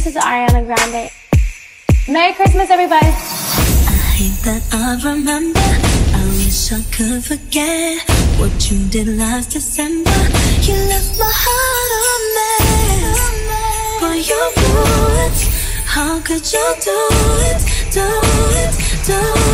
This is Ariana Grande. Merry Christmas, everybody. I hate that I remember. I wish I could forget what you did last December. You left my heart a mess, but you blew it. How could you do it, do it, do it?